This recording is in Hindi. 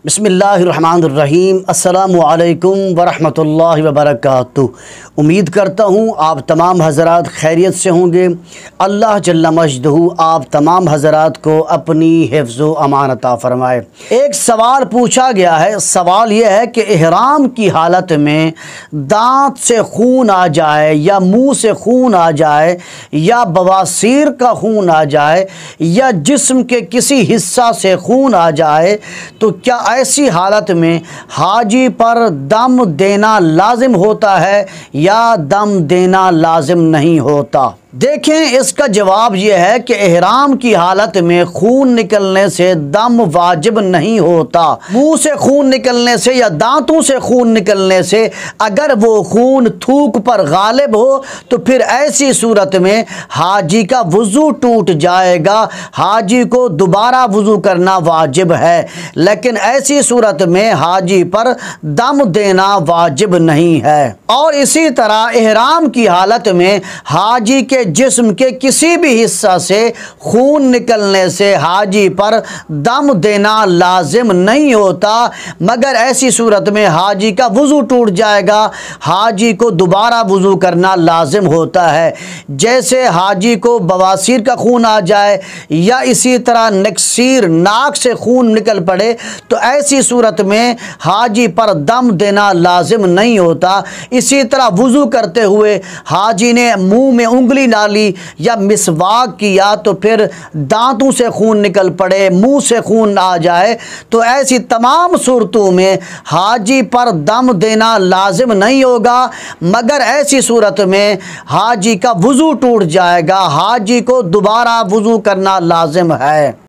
बिस्मिल्लाहिर्रहमानिर्रहीम। अस्सलामु अलैकुम वरहमतुल्लाहि वबरकातुहू। उम्मीद करता हूँ आप तमाम हज़रात खैरियत से होंगे। अल्लाह जल्ला मजदहू आप तमाम हज़रात को अपनी हिफ्ज़ व अमान अता फ़रमाए। एक सवाल पूछा गया है। सवाल यह है कि इहराम की हालत में दांत से खून आ जाए या मुंह से खून आ जाए या बवासीर का खून आ जाए या जिस्म के किसी हिस्सा से खून आ जाए तो क्या ऐसी हालत में हाजी पर दम देना लाजिम होता है या दम देना लाजिम नहीं होता? देखें, इसका जवाब यह है कि इहराम की हालत में खून निकलने से दम वाजिब नहीं होता। मुंह से खून निकलने से या दांतों से खून निकलने से अगर वो खून थूक पर गालिब हो तो फिर ऐसी सूरत में हाजी का वज़ू टूट जाएगा। हाजी को दोबारा वज़ू करना वाजिब है, लेकिन ऐसी सूरत में हाजी पर दम देना वाजिब नहीं है। और इसी तरह इहराम की हालत में हाजी के जिस्म के किसी भी हिस्सा से खून निकलने से हाजी पर दम देना लाजिम नहीं होता, मगर ऐसी सूरत में हाजी का वज़ू टूट जाएगा। हाजी को दोबारा वज़ू करना लाजिम होता है। जैसे हाजी को बवासीर का खून आ जाए या इसी तरह नक्सीर नाक से खून निकल पड़े तो ऐसी सूरत में हाजी पर दम देना लाजिम नहीं होता। इसी तरह वज़ू करते हुए हाजी ने मुंह में उंगली डाली या मिसवाक किया तो फिर दांतों से खून निकल पड़े, मुंह से खून आ जाए तो ऐसी तमाम सूरतों में हाजी पर दम देना लाजिम नहीं होगा, मगर ऐसी सूरत में हाजी का वज़ू टूट जाएगा। हाजी को दोबारा वज़ू करना लाजिम है।